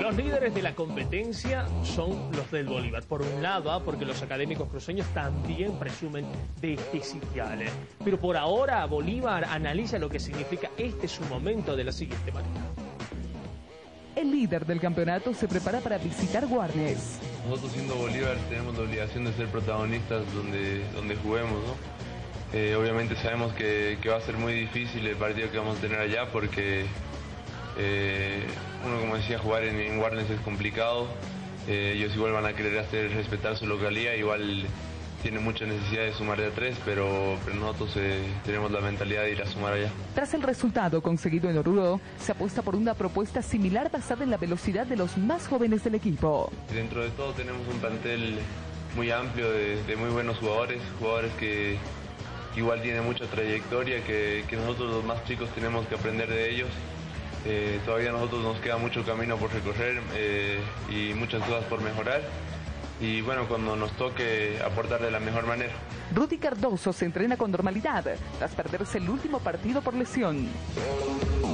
Los líderes de la competencia son los del Bolívar. Por un lado, porque los académicos cruceños también presumen de este sitial. Pero por ahora, Bolívar analiza lo que significa su momento de la siguiente manera. El líder del campeonato se prepara para visitar Warnes. Nosotros siendo Bolívar tenemos la obligación de ser protagonistas donde juguemos, ¿no? Obviamente sabemos que va a ser muy difícil el partido que vamos a tener allá porque uno, como decía, jugar en Warnes es complicado. Ellos igual van a querer hacer respetar su localidad, igual tienen mucha necesidad de sumar de a 3, pero nosotros tenemos la mentalidad de ir a sumar allá. Tras el resultado conseguido en Oruro, se apuesta por una propuesta similar basada en la velocidad de los más jóvenes del equipo. Dentro de todo tenemos un plantel muy amplio de muy buenos jugadores que igual tienen mucha trayectoria, que nosotros los más chicos tenemos que aprender de ellos. Todavía a nosotros nos queda mucho camino por recorrer y muchas cosas por mejorar. Y bueno, cuando nos toque aportar de la mejor manera. Rudy Cardoso se entrena con normalidad tras perderse el último partido por lesión.